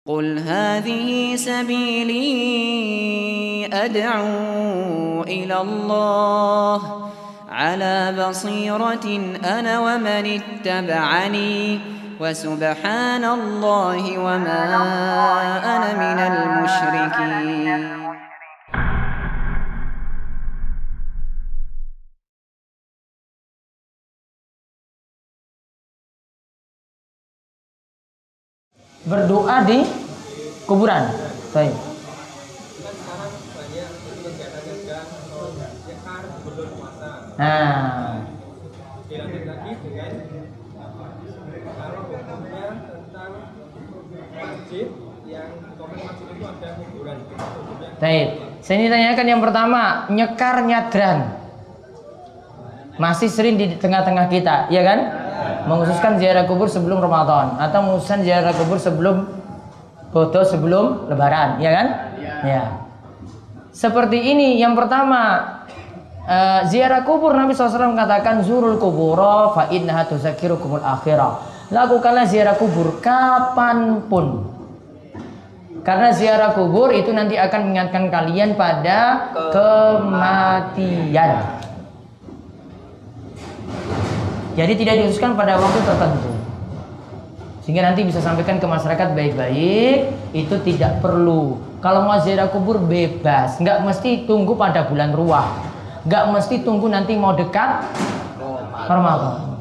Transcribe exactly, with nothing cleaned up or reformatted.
قل هذه سبيلي أدعو إلى الله على بصيرة أنا ومن اتبعني وسبحان الله وما أنا من المشركين. Berdoa di kuburan. Baik. Nah, dilanjut lagi dengan kalau hukumnya tentang masjid yang kompleks masjid itu ada kuburan. baik. Saya ini tanyakan yang pertama, nyekar nyadran masih sering di tengah-tengah kita, ya kan? Mengkhususkan ziarah kubur sebelum Ramadan atau mengkhususkan ziarah kubur sebelum foto sebelum Lebaran, ya kan? Ya. Seperti ini, yang pertama, uh, ziarah kubur Nabi shallallahu alaihi wasallam mengatakan zurul kubura fa innaha tuzakkirukumul akhirah. Lakukanlah ziarah kubur kapanpun, karena ziarah kubur itu nanti akan mengingatkan kalian pada kematian. Jadi tidak dikhususkan pada waktu tertentu, sehingga nanti bisa sampaikan ke masyarakat baik-baik. Itu tidak perlu. Kalau mau ziarah kubur bebas, nggak mesti tunggu pada bulan ruah, nggak mesti tunggu nanti mau dekat Ramadan.